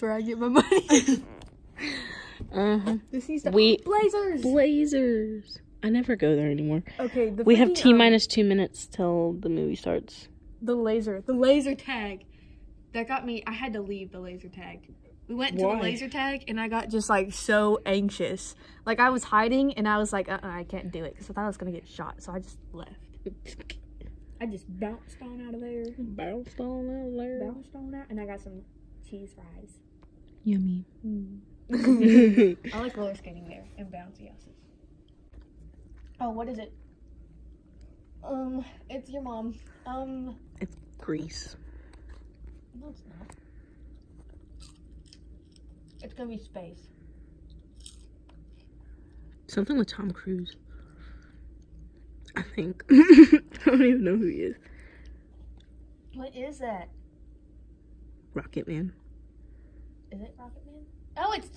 That's where I get my money. This needs to Blazers. I never go there anymore. Okay, we have T-minus 2 minutes till the movie starts. The laser tag. That got me. I had to leave the laser tag. We went to the laser tag, and I got just like so anxious. Like I was hiding, and I was like, I can't do it because I thought I was gonna get shot. So I just left. I just bounced on out of there. Bounced on out, and I got some cheese fries. Yummy. I like roller skating there and bouncy houses. Oh, what is it? It's your mom. It's Grease. No, it's not. It's gonna be space. Something with Tom Cruise. I think. I don't even know who he is. What is that? Rocket Man. Is it Rocket Man? Oh, it's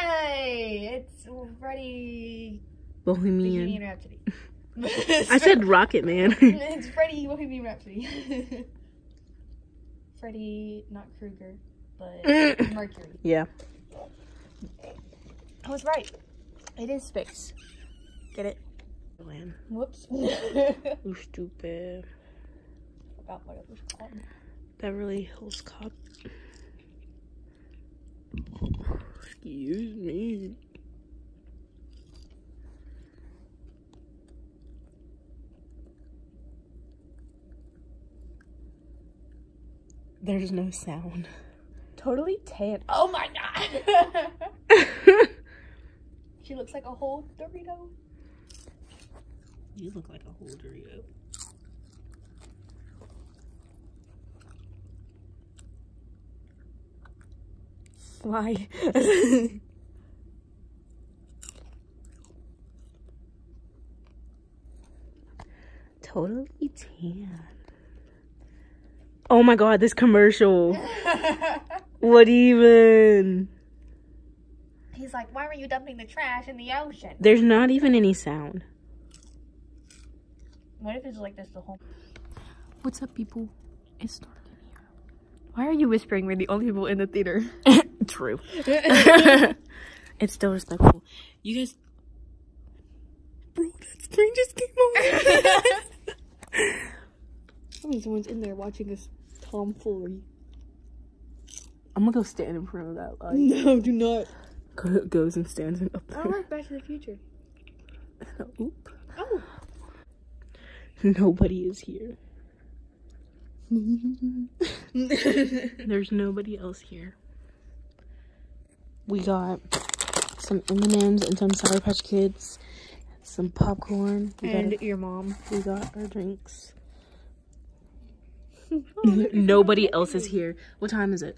Freddie. Bohemian Rhapsody. I said Rocket Man. It's Freddie Bohemian Rhapsody. Freddie, not Krueger, but Mercury. Yeah. I was right. It is space. Get it? Land. Whoops. You stupid. Forgot what it was called. Beverly Hills Cop. Excuse me. There's no sound. Totally tan. Oh my god. She looks like a whole Dorito. You look like a whole Dorito. Why? Totally tan. Oh my god, this commercial. What even? He's like, why were you dumping the trash in the ocean? There's not even any sound. What if it's like this the whole... What's up, people? It's dark in here. Why are you whispering? We're the only people in the theater. True. It's still respectful. You guys... Bro, that screen just came on. I mean, someone's in there watching this tomfoolery. I'm gonna go stand in front of that light. No, do not. Goes and stands up there. I like Back to the Future. Oop. Oh. Nobody is here. There's nobody else here. We got some M&Ms and some Sour Patch Kids, some popcorn. And your mom. We got our drinks. Nobody else is here. What time is it?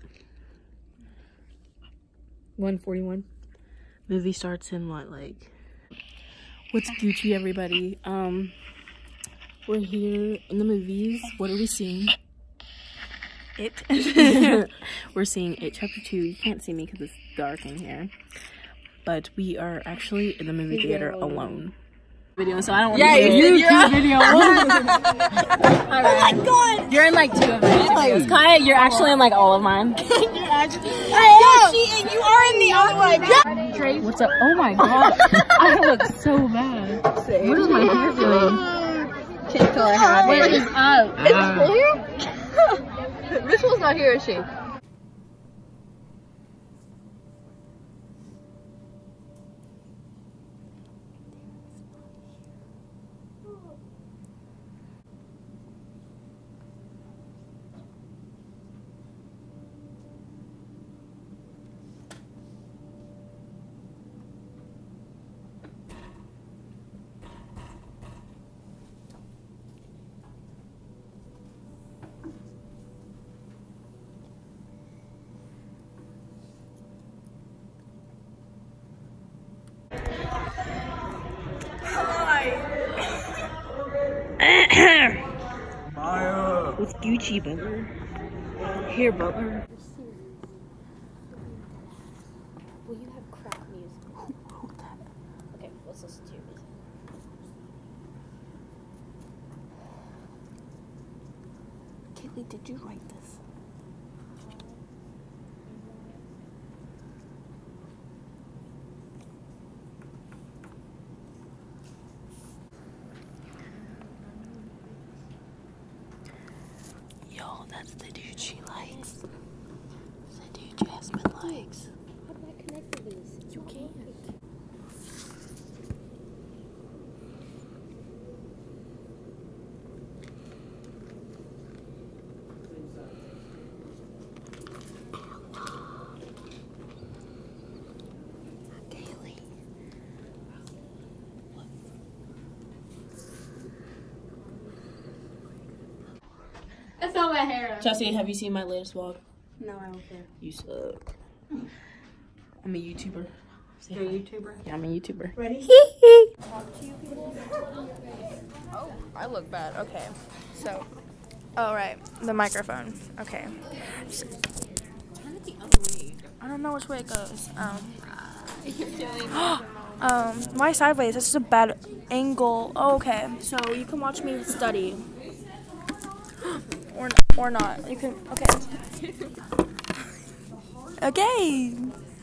1:41. Movie starts in what, like... What's Gucci, everybody? We're here in the movies. What are we seeing? It. We're seeing It Chapter 2. You can't see me because it's dark in here. But we are actually in the movie theater alone. Video, so I don't want to do video. Oh my god! You're in like 2 of my videos. Kaya, you're actually in like all of mine. You're actually. And you are in the other one. Trey, what's up? Oh my god! I look so bad. What is my hair doing? Can't tell I have hair. What is up? Is this full here? This one's not here, is she? With Gucci, Butler. Here, Butler. Will you have crap music? Who wrote that? Okay, let's listen to your music. Kaylee, did you write this? That's all my hair. Chelsea, have you seen my latest vlog? No, I don't care. You suck. I'm a YouTuber. You're a YouTuber? Yeah, I'm a YouTuber. Ready? Oh, I look bad. Okay. So, oh, right. The microphone. Okay. So, Turn it the other way. I don't know which way it goes. Why sideways? That's just a bad angle. Oh, okay. So, you can watch me study. Or not. You can, okay. Okay.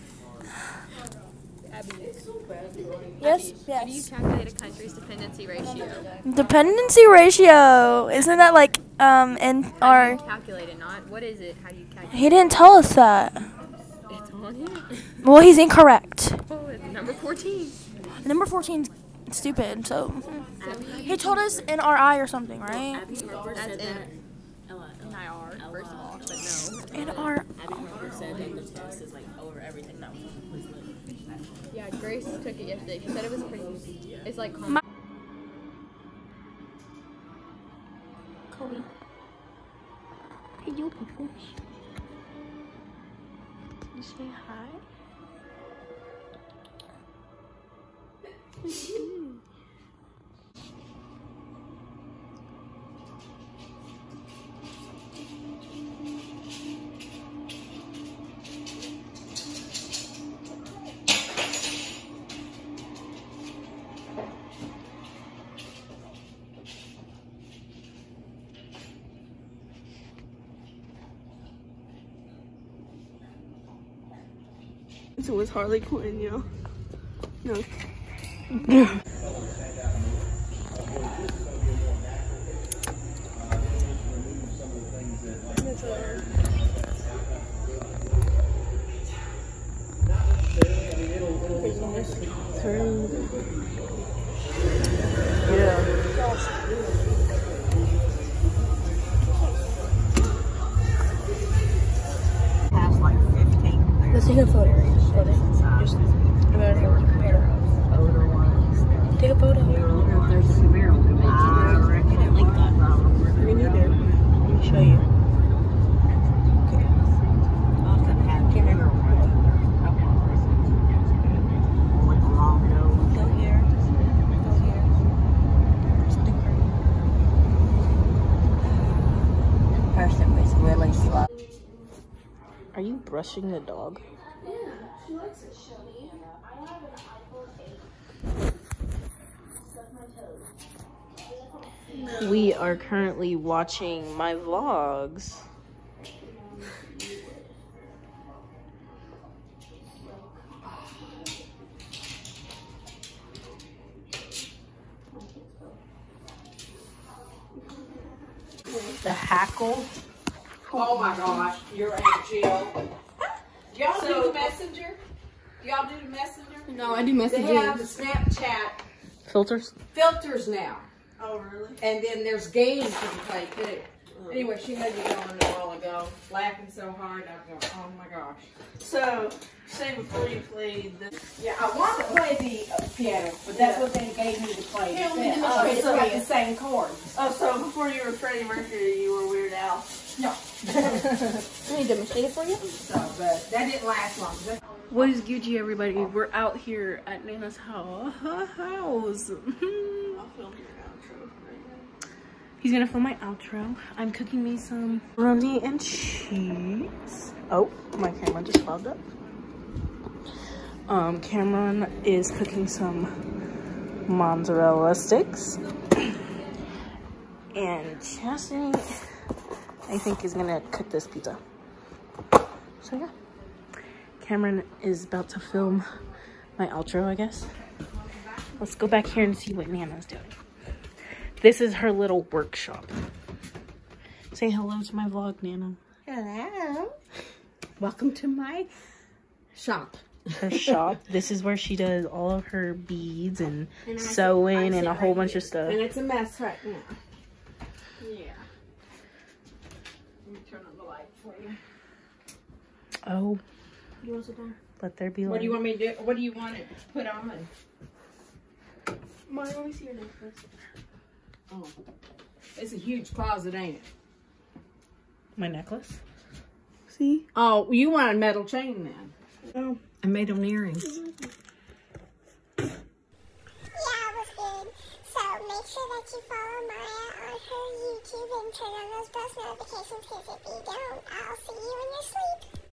Yes? Yes. How do you calculate a country's dependency ratio? Dependency ratio. Isn't that like, in How do you our... calculate it, not what is it? How do you calculate He didn't tell us that. It's on here. Well, he's incorrect. Oh, it's number 14. Number 14's stupid, so... He told us in RI or something, right? That's in IR, first of all, but no. In our... Abby Harper said that the test is like over everything that was. Yeah, Grace took it yesterday. She said it was pretty easy. It's like Chloe. Hey, you fish. Can you say hi? So it's Harley Quinn, you know? No. Let's take a photo. Just take a photo. Me neither. Let me show you. Go here. Go here. Person was really slow. Are you brushing the dog? Yeah, she likes it, Shelly. I have an iPhone 8. We are currently watching my vlogs. The hackle. Oh my gosh, you're Aunt Jill. Do y'all do the messenger? Do y'all do the messenger? No, I do They messages. have the Snapchat Filters. filters now. Oh, really? And then there's games you can play too. Anyway, she had me going a while ago, laughing so hard, I was going, oh my gosh. So, say before you played the... Yeah, I wanted to play the piano, but that's what they gave me to play. Yeah, we It's did. got the same chords. Oh, so before you were Freddie Mercury, you were Weird Al. No. Let me demonstrate it for you. So, but that didn't last long. What is Gucci, everybody? We're out here at Nana's house. He's gonna film my outro. I'm cooking me some macaroni and cheese. Oh, my camera just fogged up. Cameron is cooking some mozzarella sticks. And Chastity, I think, is gonna cook this pizza. So yeah. Cameron is about to film my outro, I guess. Let's go back here and see what Nana's doing. This is her little workshop. Say hello to my vlog, Nana. Hello. Welcome to my shop. Her shop. This is where she does all of her beads and sewing and a whole bunch of stuff. And it's a mess right now. Yeah. Let me turn on the light for you. Oh, You want to sit down? let there be light. What do you want me to do? What do you want it to put on? Mom, let me see your name first. Oh, it's a huge closet, ain't it? My necklace. See? Oh, you want a metal chain then? Oh. I made them earrings. Yeah, it was good. So make sure that you follow Maya on her YouTube and turn on those post notifications, because if you don't, I'll see you in your sleep.